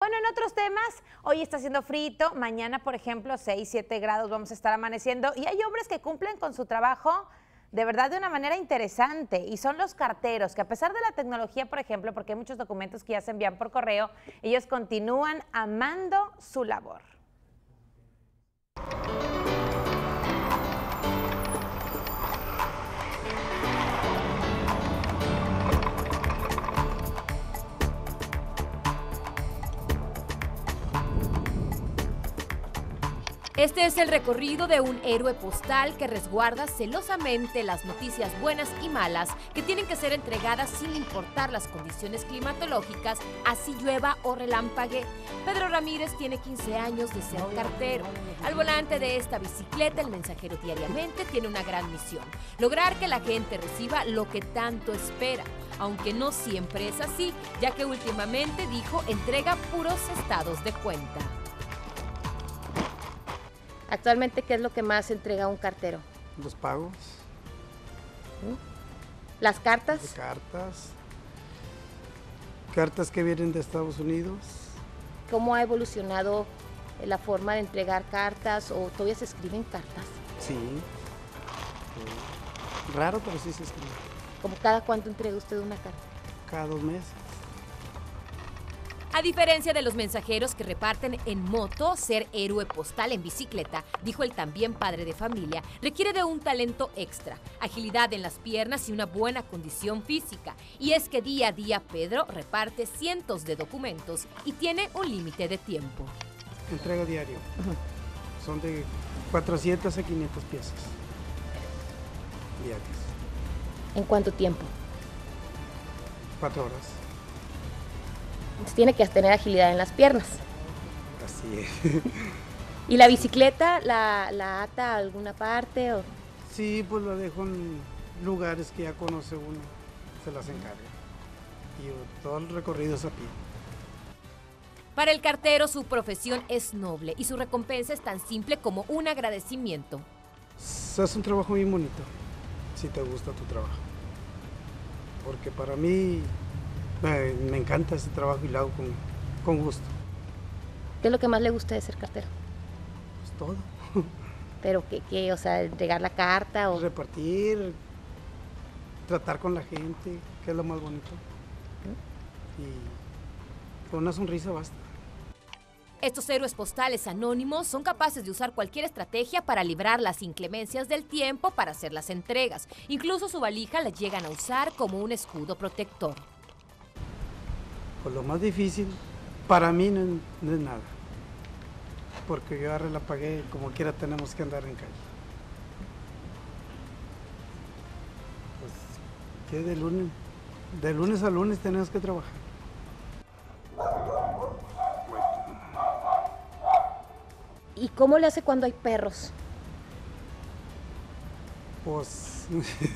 Bueno, en otros temas, hoy está haciendo frito, mañana, por ejemplo, 6, 7 grados vamos a estar amaneciendo y hay hombres que cumplen con su trabajo de verdad de una manera interesante y son los carteros, que a pesar de la tecnología, por ejemplo, porque hay muchos documentos que ya se envían por correo, ellos continúan amando su labor. Este es el recorrido de un héroe postal que resguarda celosamente las noticias buenas y malas que tienen que ser entregadas sin importar las condiciones climatológicas, así llueva o relámpague. Pedro Ramírez tiene 15 años de ser cartero. Al volante de esta bicicleta, el mensajero diariamente tiene una gran misión: lograr que la gente reciba lo que tanto espera. Aunque no siempre es así, ya que últimamente, dijo, entrega puros estados de cuenta. Actualmente, ¿qué es lo que más entrega un cartero? Los pagos. ¿Las cartas? De cartas. Cartas que vienen de Estados Unidos. ¿Cómo ha evolucionado la forma de entregar cartas o todavía se escriben cartas? Sí. Raro, pero sí se escribe. ¿Cómo cada cuánto entrega usted una carta? Cada 2 meses. A diferencia de los mensajeros que reparten en moto, ser héroe postal en bicicleta, dijo el también padre de familia, requiere de un talento extra, agilidad en las piernas y una buena condición física. Y es que día a día Pedro reparte cientos de documentos y tiene un límite de tiempo. Entrega diario. Son de 400 a 500 piezas diarias. ¿En cuánto tiempo? 4 horas. Tiene que tener agilidad en las piernas. Así es. ¿Y la bicicleta la ata a alguna parte? O? Sí, pues la dejo en lugares que ya conoce uno, se las encarga. Y todo el recorrido es a pie. Para el cartero, su profesión es noble y su recompensa es tan simple como un agradecimiento. Es un trabajo muy bonito, si te gusta tu trabajo. Porque para mí me encanta ese trabajo y lo hago con gusto. ¿Qué es lo que más le gusta de ser cartero? Pues todo. ¿Pero qué? O sea, entregar la carta o... Repartir, tratar con la gente, que es lo más bonito. Y con una sonrisa basta. Estos héroes postales anónimos son capaces de usar cualquier estrategia para librar las inclemencias del tiempo para hacer las entregas. Incluso su valija la llegan a usar como un escudo protector. Pues lo más difícil para mí no es nada, porque yo agarré la pagué, como quiera tenemos que andar en calle. Pues que de lunes a lunes tenemos que trabajar. ¿Y cómo le hace cuando hay perros? Pues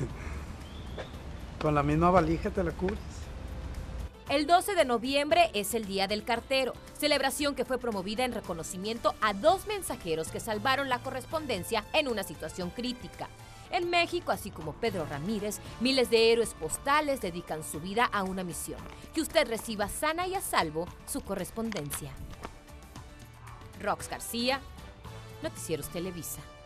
con la misma valija te la cubres. El 12 de noviembre es el Día del Cartero, celebración que fue promovida en reconocimiento a 2 mensajeros que salvaron la correspondencia en una situación crítica. En México, así como Pedro Ramírez, miles de héroes postales dedican su vida a una misión: que usted reciba sana y a salvo su correspondencia. Rox García, Noticieros Televisa.